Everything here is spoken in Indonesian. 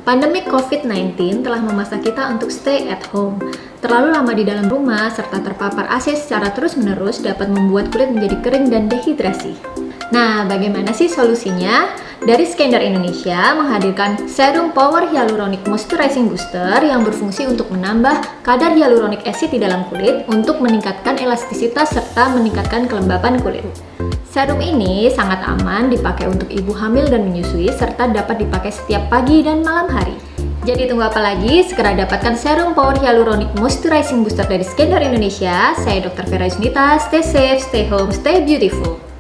Pandemi COVID-19 telah memaksa kita untuk stay at home. Terlalu lama di dalam rumah serta terpapar AC secara terus-menerus dapat membuat kulit menjadi kering dan dehidrasi. Nah, bagaimana sih solusinya? Dari Skandar Indonesia menghadirkan serum Power Hyaluronic Moisturizing Booster yang berfungsi untuk menambah kadar hyaluronic acid di dalam kulit untuk meningkatkan elastisitas serta meningkatkan kelembapan kulit. Serum ini sangat aman dipakai untuk ibu hamil dan menyusui serta dapat dipakai setiap pagi dan malam hari. Jadi tunggu apa lagi? Segera dapatkan serum Power Hyaluronic Moisturizing Booster dari Skandar Indonesia. Saya Dr. Vera Junita. Stay safe, stay home, stay beautiful.